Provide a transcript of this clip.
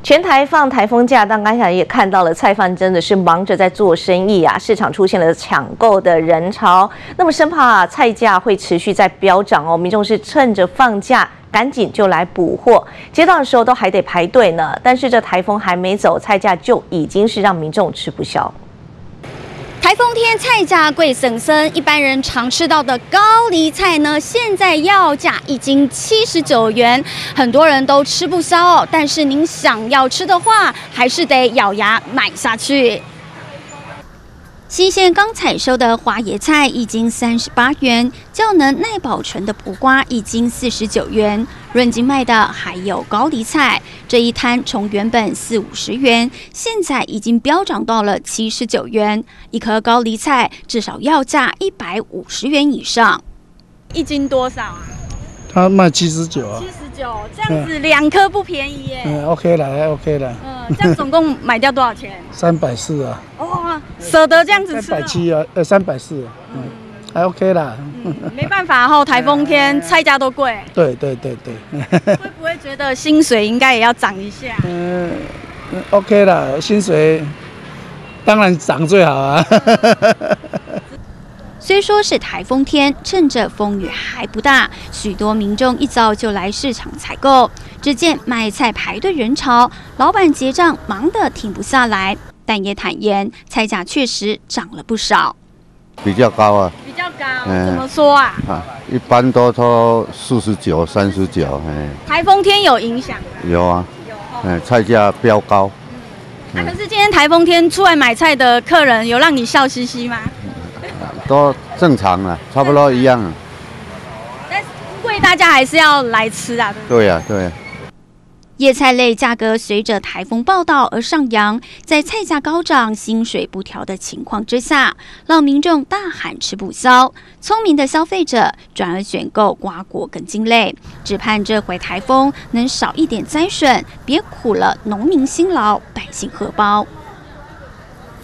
全台放台风假，但刚才也看到了，菜贩真的是忙着在做生意啊，市场出现了抢购的人潮。那么生怕菜价会持续在飙涨哦，民众是趁着放假赶紧就来补货，结账的时候都还得排队呢。但是这台风还没走，菜价就已经是让民众吃不消。 台风天菜价贵森森，一般人常吃到的高丽菜呢，现在要价已经79元，很多人都吃不消哦。但是您想要吃的话，还是得咬牙买下去。 新鲜刚采收的花椰菜已经38元，较能耐保存的苦瓜已经49元。润金卖的还有高丽菜，这一摊从原本40-50元，现在已经飙涨到了79元。一颗高丽菜至少要价150元以上。一斤多少啊？ 他卖79啊。 79，这样子2颗不便宜耶。 OK 了 ，OK 了。 这样总共买掉多少钱 ？340啊。 哇，舍得这样子吃 ？370啊，340。还 OK 啦。 没办法哈，台风天菜价都贵。 对。 会不会觉得薪水应该也要涨一下 ？OK 啦，薪水当然涨最好啊。 虽说是台风天，趁着风雨还不大，许多民众一早就来市场采购。只见卖菜排队人潮，老板结账忙得停不下来，但也坦言菜价确实涨了不少。 比较高啊。 比较高，怎么说啊？ 一般都49、39， 台风天有影响吗？ 有啊。菜价飙高。 可是今天台风天出来买菜的客人有让你笑嘻嘻吗？ 都正常了，差不多一样。 但是贵，大家还是要来吃啊，对不对？ 对呀。 叶菜类价格随着台风报道而上扬，在菜价高涨、薪水不调的情况之下，让民众大喊吃不消。聪明的消费者转而选购瓜果跟茎类，只盼这回台风能少一点灾损，别苦了农民辛劳，百姓荷包。